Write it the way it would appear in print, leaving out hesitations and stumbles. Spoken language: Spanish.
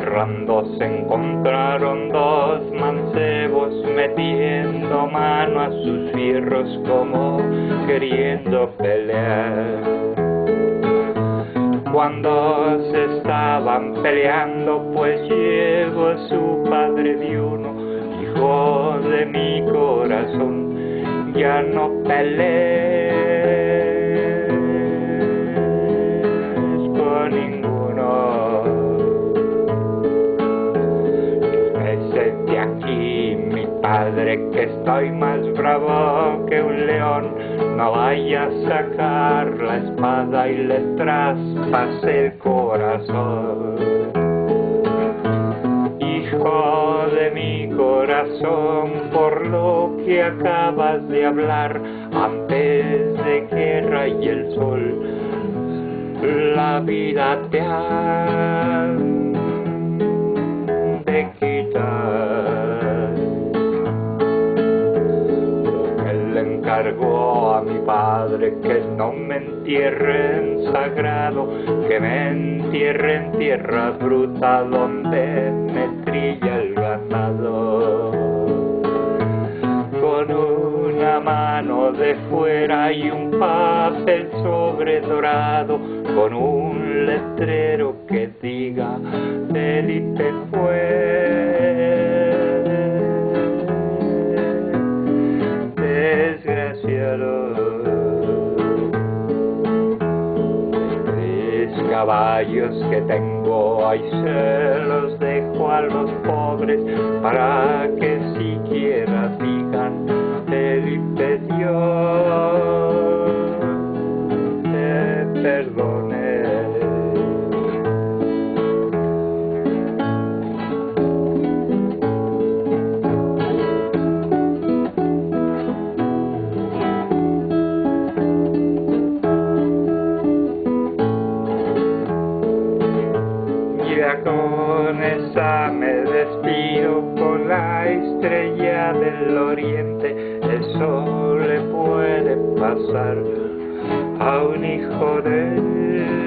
errando se encontraron dos mancebos metiendo mano a sus fierros como queriendo pelear. Cuando se estaban peleando, pues llegó su padre de uno: hijo de mi corazón, ya no pelees con ninguno. Vete de aquí, mi padre, que estoy más bravo que un león. No vaya a sacar la espada y le traspase el corazón. Hijo de mi corazón, por lo que acabas de hablar, antes de que raye el sol, la vida te ha de quitar. Él le encargó a mi padre que no me entierre en sagrado, que me entierre en tierra bruta donde me trilla el ganado. Con una mano de fuera y un papel sobre dorado, con un letrero que diga Felipe fue desgraciado. Tres caballos que tengo ahí se los dejo a los pobres para que siquiera digan Felipe Dios te perdone. Ya con esa me despido, con la estrella del oriente. Eso le puede pasar a un hijo de